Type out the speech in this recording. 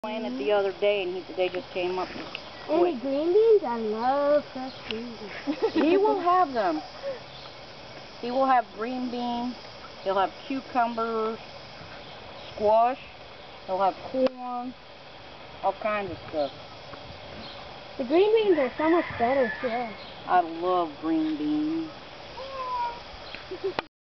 Planted the other day, and they just came up Any green beans? I love fresh green beans. He will have them. He will have green beans. He'll have cucumbers, squash. He'll have corn, all kinds of stuff. The green beans are so much better fresh. I love green beans.